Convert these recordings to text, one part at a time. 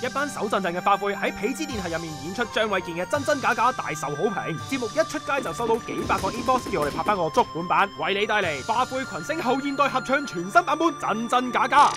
一班手震震嘅花灰喺皮子電系入面演出張衛健嘅真真假假，大受好評。節目一出街就收到幾百個 inbox， 叫我哋拍翻個足本版，為你帶嚟花灰群星後現代合唱全新版本真真假假。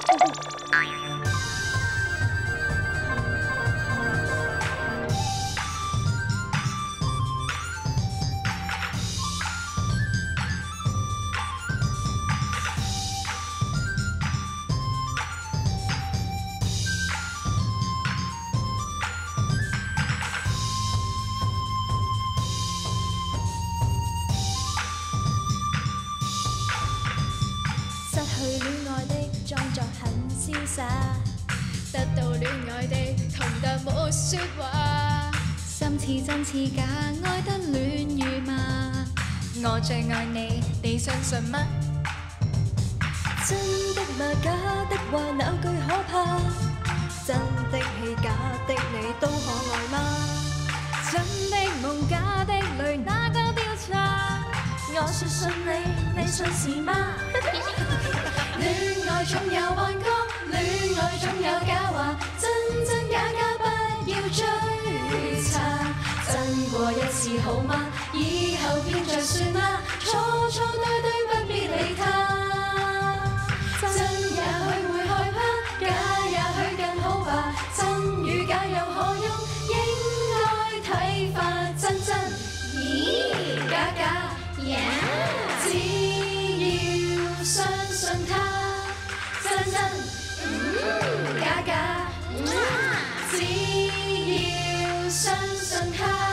失去戀愛的裝作很瀟灑，得到戀愛的痛得沒說話，心似真似假，愛得亂如麻。我最愛你，你相信嗎？真的嗎？假的話那句可怕？真的戲假的你都可愛嗎？真的夢假的淚哪個調查？我說信你，你信是嗎？戀愛總有彎曲，戀愛總有假話，真真假假不要追查。真過一次好嗎？以後便再算嗎？錯錯對對不必理他。真也許會害怕，假也許更好吧。真與假又何用？應該睇法真真，咦假假。只要相信他，真真，假假，只要相信他。